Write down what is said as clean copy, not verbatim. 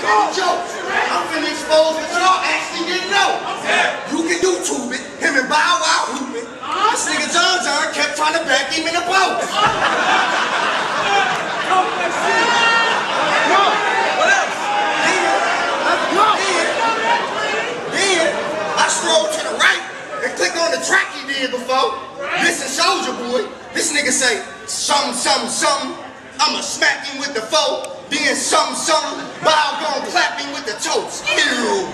any jokes. I'm finna expose what y'all actually didn't know. You can YouTube it, him and Bow Wow hooping. This nigga John kept trying to back him in the boat. Then I strolled to the right and click on the track he did before. Listen, Soldier Boy. This nigga say, something, something, something. I'ma smack him with the foe. Then something, something. Bow gon' clap him with the toes. Ew.